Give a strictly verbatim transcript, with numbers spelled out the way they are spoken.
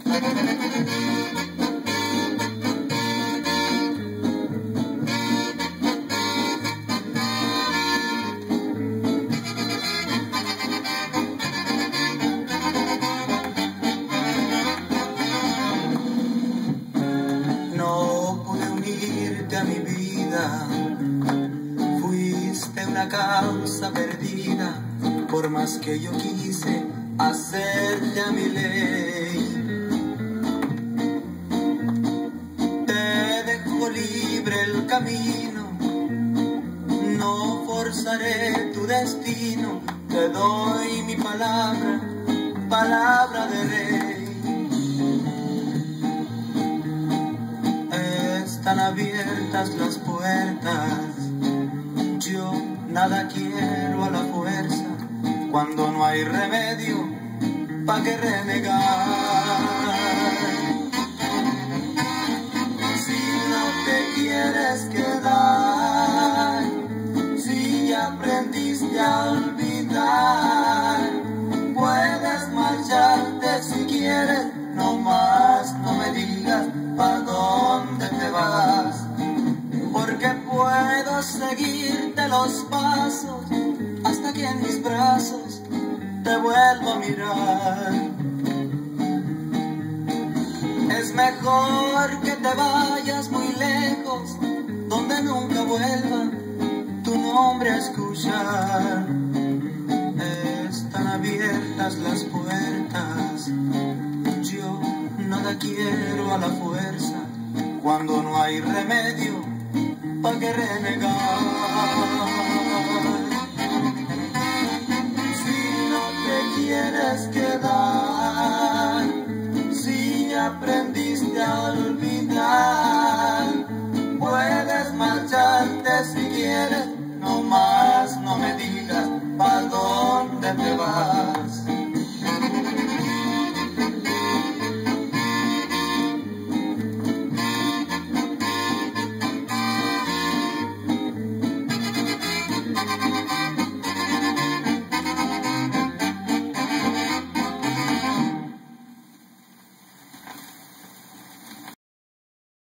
No pude unirte a mi vida, fuiste una causa perdida, por más que yo quise hacerte a mi ley. Te dejo libre el camino, no forzaré tu destino, te doy mi palabra, palabra de rey. Están abiertas las puertas, yo nada quiero a la fuerza, cuando no hay remedio, ¿pa' qué renegar? Si no te quieres quedar, si ya aprendiste a olvidar, puedes marcharte si quieres, no más no me digas pa' dónde te vas, porque puedo seguirte los pasos hasta que en mis brazos te vuelvo a mirar. Es mejor que te vayas muy lejos, donde nunca vuelva tu nombre a escuchar. Están abiertas las puertas, yo nada quiero a la fuerza, cuando no hay remedio, ¿pa' qué renegar? Si no te quieres quedar, si aprendiste a olvidar, puedes marcharte si quieres, no más no me digas